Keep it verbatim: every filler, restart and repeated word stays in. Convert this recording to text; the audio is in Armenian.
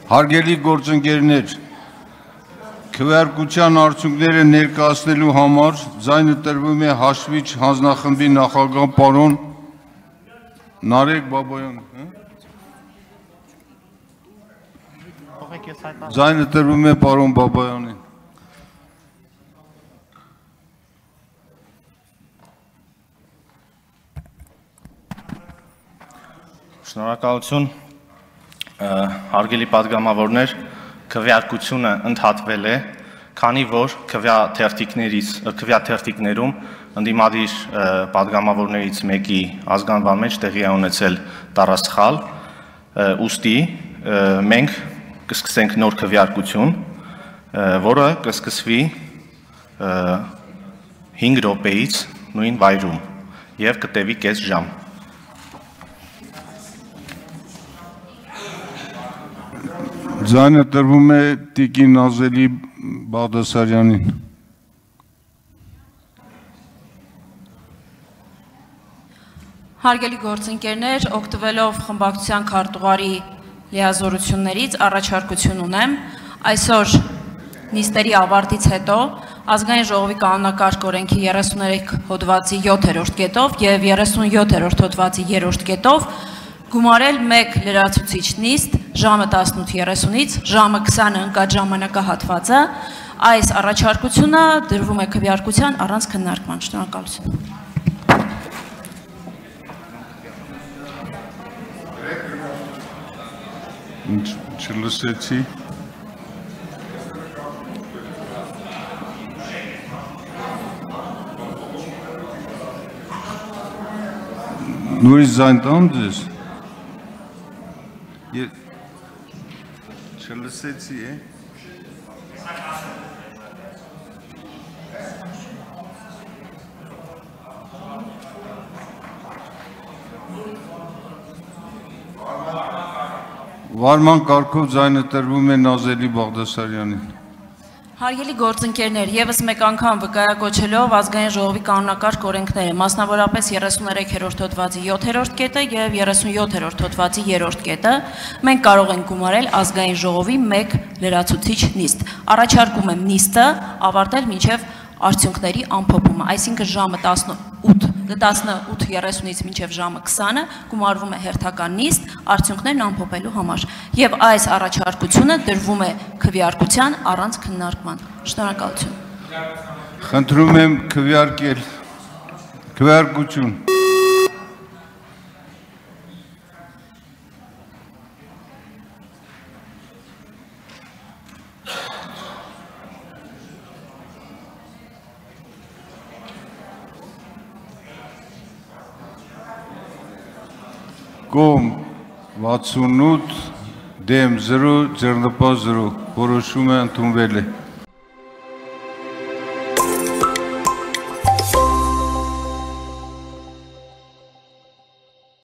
Հարգելի գործընկերներ, քվեարկության արդյունքները ներկայացնելու համար ձայնը տրվում է հաշվիչ հանձնախմբի նախագահ պարոն Նարեկ Բաբայանը։ Ձայնը տրվում է պարոն Բաբայանին։ Շնորհակալություն, հարգելի պատգամավորներ, քվեարկությունը ընդհատվել է, քանի որ քվեաթերթիկներում ընդդիմադիր պատգամավորներից մեկի ազգանվան մեջ տեղի է ունեցել տառասխալ, ուստի մենք կսկսենք նոր քվեարկություն, որը կսկսվի հինգ րոպեից նույն վայրում եւ կտևի կես ժամ։ Ձայնը տրվում է Տիկին Նազելի Բաղդասարյանին։ Հարգելի գործընկերներ, օգտվելով խմբակցության քարտուղարի լիազորություններից առաջարկություն ունեմ այսօր նիստերի ավարտից հետո Ազգային ժողովի կանոնակարգ օրենքի երեսուններեք հոդվածի յոթերորդ կետով եւ երեսունյոթերորդ հոդվածի երրորդ կետով գումարել մեկ լրացուցիչ նիստ ժամը տասնութ երեսունից ժամը քսանը ընկած ժամանակահատվածը, այս առաջարկությունը դրվում է քվեարկության առանց քննարկման։ Շնորհակալություն։ Չլսեցի։ Նույն ձայն տամ ձեզ։ Չլսեցի, է։ Վարման կարգով ձայնը տրվում է Նազելի Բաղդասարյանին։ Հարգելի գործընկերներ, եւս մեկ անգամ վկայակոչելով Ազգային ժողովի կանոնակարգ օրենքները, մասնավորապես երեսուներեքերորդ հոդվածի յոթերորդ կետը եւ երեսունյոթերորդ հոդվածի երրորդ կետը, մենք կարող ենք գումարել Ազգային ժողովի մեկ լրացուցիչ նիստ։ Առաջարկում եմ նիստը ավարտել մինչեւ արդյունքների ամփոփումը, այսինքն ժամը տասնութ երեսունից մինչև ժամը քսանը գումարվում է հերթական նիստ արդյունքներն ամփոփելու համար եւ այս առաջարկությունը դրվում է քվեարկության առանց քննարկման։ Շնորհակալություն։ Խնդրում եմ քվեարկել քվեարկություն։ Կողմ վաթսունութ, դեմ զրո, ձեռնպատ զրո, որոշումը ընդունվել է։